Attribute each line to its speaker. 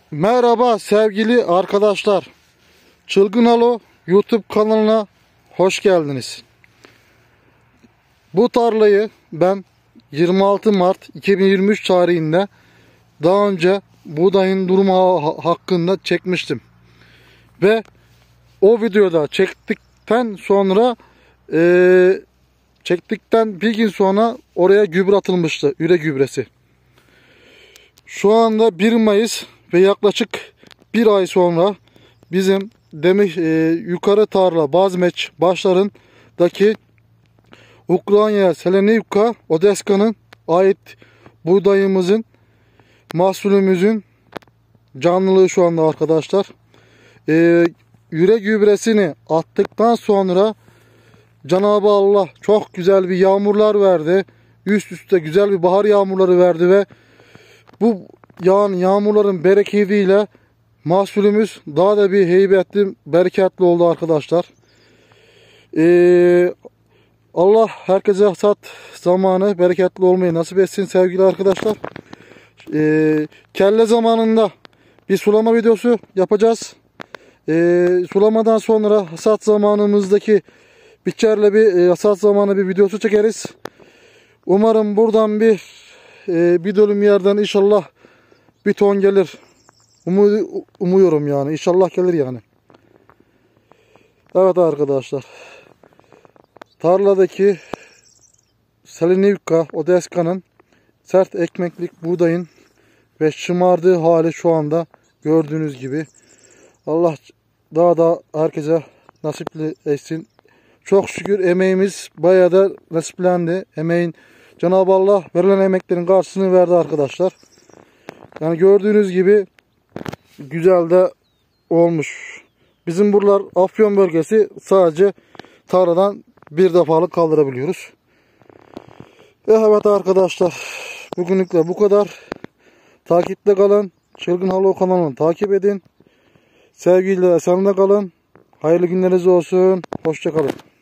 Speaker 1: Merhaba sevgili arkadaşlar. Çılgın Halo YouTube kanalına hoş geldiniz. Bu tarlayı ben 26 Mart 2023 tarihinde daha önce buğdayın durumu hakkında çekmiştim. Ve o videoda çektikten bir gün sonra oraya gübre atılmıştı. Üre gübresi. Şu anda 1 Mayıs ve yaklaşık bir ay sonra bizim yukarı tarla Bazmeç başlarındaki Ukrayna Selenivka Odeska'nın ait buğdayımızın mahsulümüzün canlılığı şu anda arkadaşlar. Üre gübresini attıktan sonra Cenab-ı Allah çok güzel bir yağmurlar verdi. Üst üste güzel bir bahar yağmurları verdi ve bu yağan yağmurların bereketiyle mahsulümüz daha da bir heybetli, bereketli oldu arkadaşlar. Allah herkese hasat zamanı bereketli olmayı nasip etsin sevgili arkadaşlar. Kelle zamanında bir sulama videosu yapacağız. Sulamadan sonra hasat zamanımızdaki biçerle bir hasat zamanı bir videosu çekeriz. Umarım buradan bir dönüm yerden inşallah bir ton gelir. Umuyorum yani. İnşallah gelir yani. Evet arkadaşlar. Tarladaki Selenivka Odeska'nın sert ekmeklik buğdayın ve şımardığı hali şu anda gördüğünüz gibi. Allah daha da herkese nasipli etsin. Çok şükür emeğimiz bayağı da nasiplendi. Cenab-ı Allah verilen emeklerin karşılığını verdi arkadaşlar. Yani gördüğünüz gibi güzel de olmuş. Bizim buralar Afyon bölgesi, sadece tarladan bir defalık kaldırabiliyoruz. Evet arkadaşlar, bugünlük de bu kadar. Takipte kalın. Çılgın Halo kanalını takip edin. Sevgiyle esenle kalın. Hayırlı günleriniz olsun. Hoşça kalın.